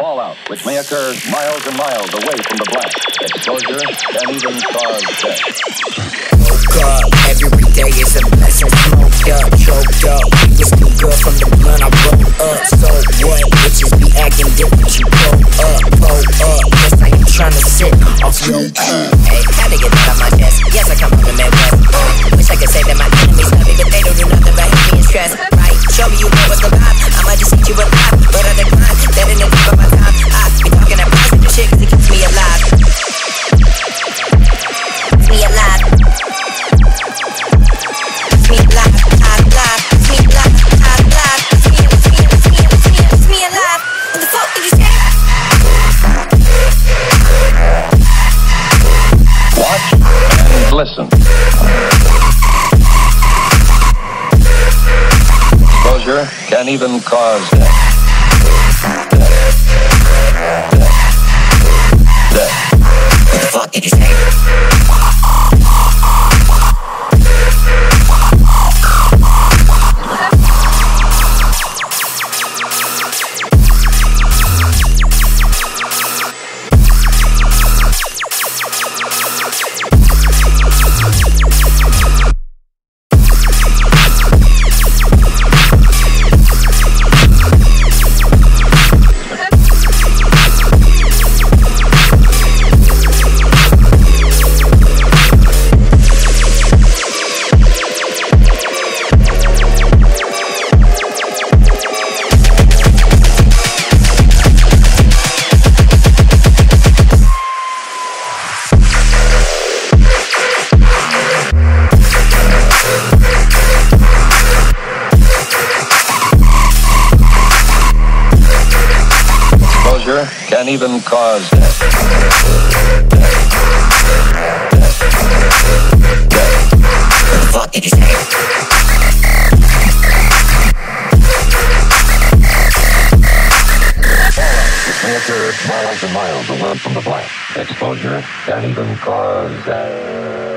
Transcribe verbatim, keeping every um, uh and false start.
fallout, which may occur miles and miles away from the blast. Exposure can even cause death. Woke up, every day is a blessing. Smoked up, choked up. We was too good from the blunt I rolled up. So what? Bitches be acting different. You grow up, blow up. Guess I ain't tryna sit off your cup. Hey, gotta get that off my chest. Yes, I come from the Midwest. Uh, wish I could say that my enemies love me, but they don't do nothing but hate me and stress. Right? Show me you know what's the vibe. I'ma just eat you alive, but I decline. That in the deep of my time. I be talking that positive shit 'cause it keeps me alive. Keeps me alive. Keeps me alive. I'm alive. Keeps me alive. I'm alive. Keeps me, keeps me, keeps me, keeps me, keeps me alive. What the fuck did you say? Watch and listen. Exposure can even cause death. Death. Death. Death. What the fuck did you say? Can even cause death. Death. Death. What the fuck did you say? It may occur miles and miles away from the blast. Exposure can even cause death.